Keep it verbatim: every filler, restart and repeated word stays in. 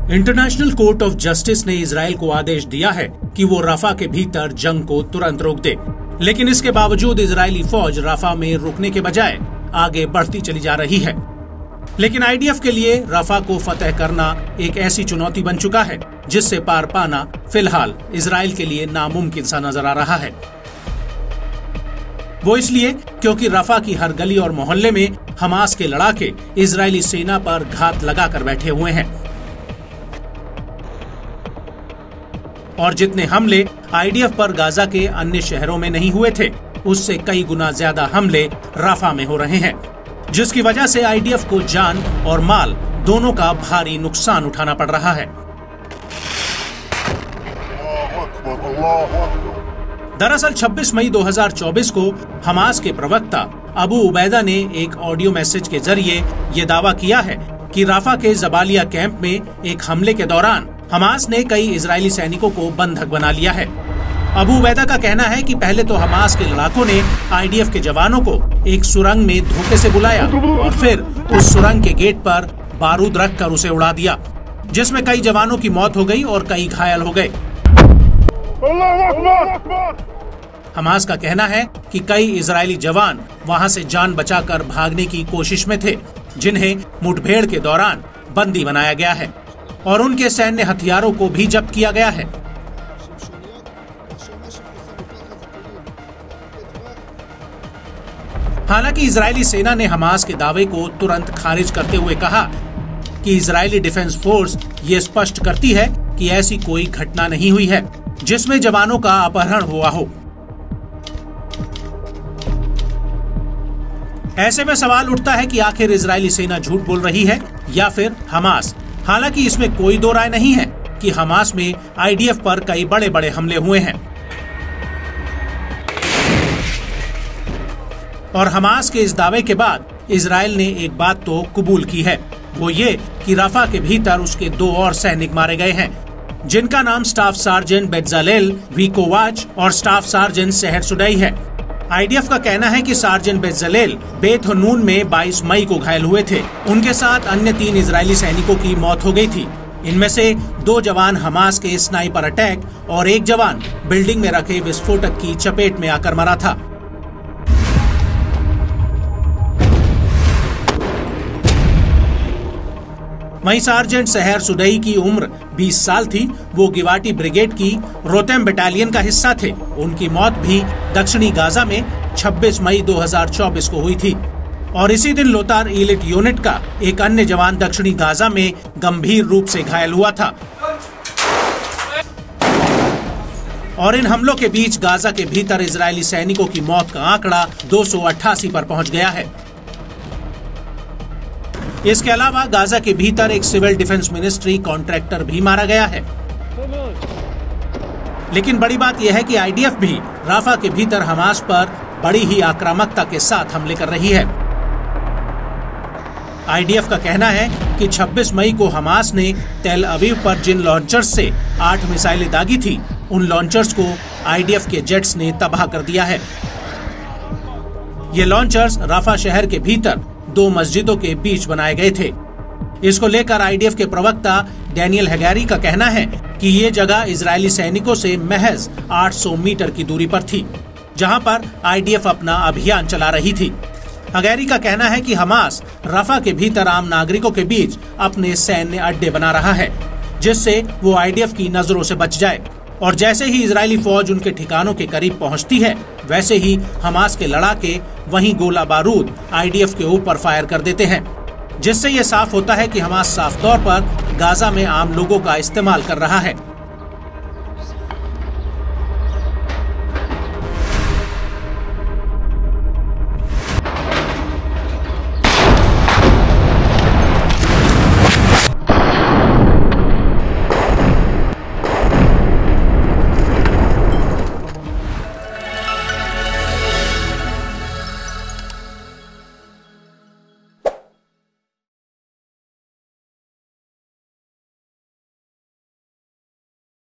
International court of justice ने Israel को आदेश दिया है कि वो रफा के भीतर जंग को तुरंत रोक दे, लेकिन इसके बावजूद इजरायली फौज रफा में रुकने के बजाय आगे बढ़ती चली जा रही है। लेकिन आईडीएफ के लिए रफा को फतह करना एक ऐसी चुनौती बन चुका है जिससे पार पाना फिलहाल इजराइल के लिए नामुमकिन सा नजर आ रहा है। वो इसलिए क्योंकि रफा की हर गली और मोहल्ले में हमास के लड़ाके इजरायली सेना पर घात लगाकर बैठे हुए हैं और जितने हमले आईडीएफ पर गाजा के अन्य शहरों में नहीं हुए थे, उससे कई गुना ज्यादा हमले रफा में हो रहे हैं, जिसकी वजह से आईडीएफ को जान और माल दोनों का भारी नुकसान उठाना पड़ रहा है। दरअसल छब्बीस मई दो हज़ार चौबीस को हमास के प्रवक्ता अबू उबैदा ने एक ऑडियो मैसेज के जरिए ये दावा किया है कि रफा के जबालिया कैंप में एक हमले के दौरान हमास ने कई इजरायली सैनिकों को बंधक बना लिया है। अबू उबैदा का कहना है कि पहले तो हमास के लड़ाकों ने आईडीएफ के जवानों को एक सुरंग में धोखे से बुलाया और फिर उस सुरंग के गेट पर बारूद रखकर उसे उड़ा दिया, जिसमें कई जवानों की मौत हो गई और कई घायल हो गए। हमास का कहना है कि कई इजरायली जवान वहां से जान बचाकर भागने की कोशिश में थे, जिन्हें मुठभेड़ के दौरान बंदी बनाया गया है और उनके सैन्य हथियारों को भी जब्त किया गया है। हालांकि इजरायली सेना ने हमास के दावे को तुरंत खारिज करते हुए कहा कि इजरायली डिफेंस फोर्स ये स्पष्ट करती है कि ऐसी कोई घटना नहीं हुई है जिसमें जवानों का अपहरण हुआ हो। ऐसे में सवाल उठता है कि आखिर इजरायली सेना झूठ बोल रही है या फिर हमास। हालांकि इसमें कोई दो राय नहीं है कि हमास में आईडीएफ पर कई बड़े बड़े हमले हुए हैं और हमास के इस दावे के बाद इजराइल ने एक बात तो कबूल की है, वो ये कि रफा के भीतर उसके दो और सैनिक मारे गए हैं, जिनका नाम स्टाफ सार्जेंट बेत्ज़लेल वीकोवाच और स्टाफ सार्जेंट सेहर सुडई है। आईडीएफ का कहना है कि सार्जेंट बेत्ज़लेल बेत हनून में बाईस मई को घायल हुए थे। उनके साथ अन्य तीन इजरायली सैनिकों की मौत हो गई थी। इनमें से दो जवान हमास के स्नाइपर अटैक और एक जवान बिल्डिंग में रखे विस्फोटक की चपेट में आकर मरा था। वहीं सार्जेंट सेहर सुडई की उम्र बीस साल थी। वो गिवाटी ब्रिगेड की रोतेम बटालियन का हिस्सा थे। उनकी मौत भी दक्षिणी गाजा में छब्बीस मई दो हज़ार चौबीस को हुई थी और इसी दिन लोतार इलिट यूनिट का एक अन्य जवान दक्षिणी गाजा में गंभीर रूप से घायल हुआ था और इन हमलों के बीच गाजा के भीतर इजरायली सैनिकों की मौत का आंकड़ा दो सौ अट्ठासी पर पहुंच गया है। इसके अलावा गाजा के भीतर एक सिविल डिफेंस मिनिस्ट्री कॉन्ट्रैक्टर भी मारा गया है। लेकिन बड़ी बात यह है कि आईडीएफ भी रफा के भीतर हमास पर बड़ी ही आक्रामकता के साथ हमले कर रही है। आईडीएफ का कहना है कि छब्बीस मई को हमास ने तेल अवीव पर जिन लॉन्चर्स से आठ मिसाइलें दागी थी, उन लॉन्चर्स को आईडीएफ के जेट्स ने तबाह कर दिया है। ये लॉन्चर्स रफा शहर के भीतर दो मस्जिदों के बीच बनाए गए थे। इसको लेकर आईडीएफ के प्रवक्ता डैनियल हैगैरी का कहना है कि ये जगह इजरायली सैनिकों से महज आठ सौ मीटर की दूरी पर थी, जहां पर आईडीएफ अपना अभियान चला रही थी। हैगैरी का कहना है कि हमास रफा के भीतर आम नागरिकों के बीच अपने सैन्य अड्डे बना रहा है, जिससे वो आईडीएफ की नजरों से बच जाए और जैसे ही इजरायली फौज उनके ठिकानों के करीब पहुंचती है, वैसे ही हमास के लड़ाके वहीं गोला बारूद आईडीएफ के ऊपर फायर कर देते हैं, जिससे ये साफ होता है कि हमास साफ तौर पर गाजा में आम लोगों का इस्तेमाल कर रहा है।